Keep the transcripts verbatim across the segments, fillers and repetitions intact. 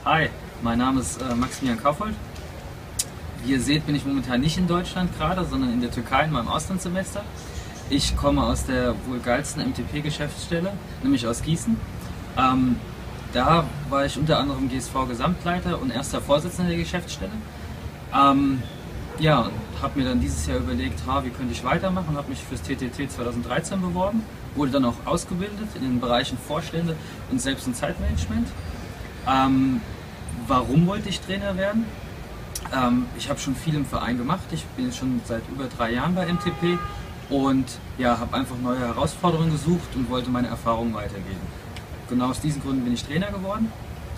Hi, mein Name ist äh, Maximilian Kaufhold. Wie ihr seht, bin ich momentan nicht in Deutschland gerade, sondern in der Türkei in meinem Auslandssemester. Ich komme aus der wohl geilsten M T P-Geschäftsstelle, nämlich aus Gießen. Ähm, da war ich unter anderem G S V-Gesamtleiter und erster Vorsitzender der Geschäftsstelle. Ähm, ja, und habe mir dann dieses Jahr überlegt, ha, wie könnte ich weitermachen, und habe mich fürs T T T zweitausenddreizehn beworben, wurde dann auch ausgebildet in den Bereichen Vorstände und Selbst- und Zeitmanagement. Ähm, warum wollte ich Trainer werden? Ähm, ich habe schon viel im Verein gemacht, ich bin jetzt schon seit über drei Jahren bei M T P und ja, habe einfach neue Herausforderungen gesucht und wollte meine Erfahrungen weitergeben. Genau aus diesen Gründen bin ich Trainer geworden.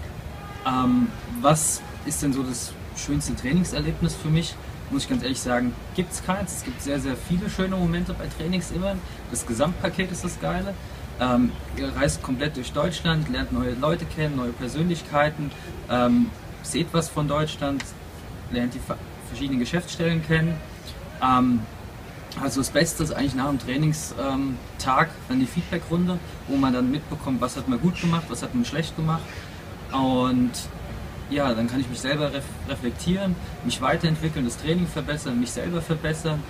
Ähm, was ist denn so das schönste Trainingserlebnis für mich? Muss ich ganz ehrlich sagen, gibt es keins. Es gibt sehr, sehr viele schöne Momente bei Trainings immer. Das Gesamtpaket ist das Geile. Ähm, ihr reist komplett durch Deutschland, lernt neue Leute kennen, neue Persönlichkeiten, ähm, seht was von Deutschland, lernt die verschiedenen Geschäftsstellen kennen. Ähm, also das Beste ist eigentlich nach dem Trainingstag dann die Feedbackrunde, wo man dann mitbekommt, was hat man gut gemacht, was hat man schlecht gemacht. Und ja, dann kann ich mich selber ref reflektieren, mich weiterentwickeln, das Training verbessern, mich selber verbessern.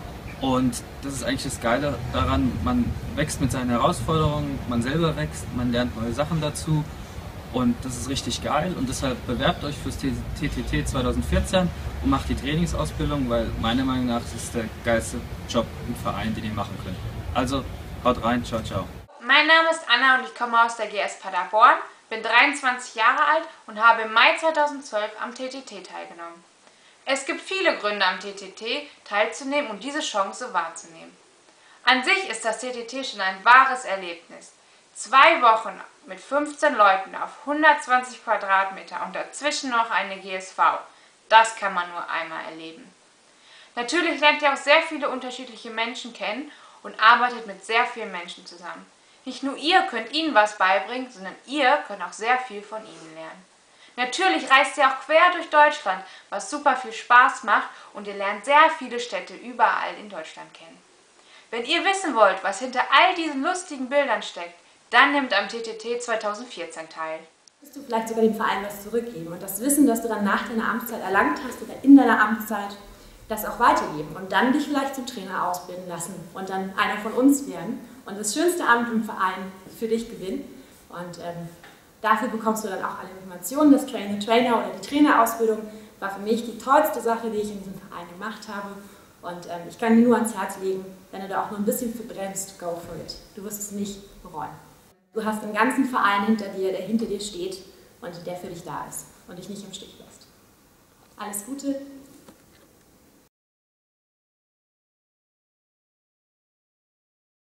Und das ist eigentlich das Geile daran, man wächst mit seinen Herausforderungen, man selber wächst, man lernt neue Sachen dazu. Und das ist richtig geil, und deshalb bewerbt euch fürs T T T zweitausendvierzehn und macht die Trainingsausbildung, weil meiner Meinung nach ist es der geilste Job im Verein, den ihr machen könnt. Also haut rein, ciao, ciao. Mein Name ist Anna und ich komme aus der G S Paderborn, bin dreiundzwanzig Jahre alt und habe im Mai zweitausendzwölf am T T T teilgenommen. Es gibt viele Gründe, am T T T teilzunehmen und diese Chance wahrzunehmen. An sich ist das T T T schon ein wahres Erlebnis. Zwei Wochen mit fünfzehn Leuten auf hundertzwanzig Quadratmeter und dazwischen noch eine G S V, das kann man nur einmal erleben. Natürlich lernt ihr auch sehr viele unterschiedliche Menschen kennen und arbeitet mit sehr vielen Menschen zusammen. Nicht nur ihr könnt ihnen was beibringen, sondern ihr könnt auch sehr viel von ihnen lernen. Natürlich reist ihr auch quer durch Deutschland, was super viel Spaß macht, und ihr lernt sehr viele Städte überall in Deutschland kennen. Wenn ihr wissen wollt, was hinter all diesen lustigen Bildern steckt, dann nehmt am T T T zweitausendvierzehn teil. Willst du vielleicht sogar dem Verein was zurückgeben und das Wissen, das du dann nach deiner Amtszeit erlangt hast oder in deiner Amtszeit, das auch weitergeben und dann dich vielleicht zum Trainer ausbilden lassen und dann einer von uns werden und das schönste Amt im Verein für dich gewinnen. Und ähm, dafür bekommst du dann auch alle Informationen. Das Train the Trainer oder die Trainerausbildung war für mich die tollste Sache, die ich in diesem Verein gemacht habe. Und ähm, ich kann dir nur ans Herz legen, wenn du da auch nur ein bisschen für bremst, go for it. Du wirst es nicht bereuen. Du hast einen ganzen Verein hinter dir, der hinter dir steht und der für dich da ist und dich nicht im Stich lässt. Alles Gute!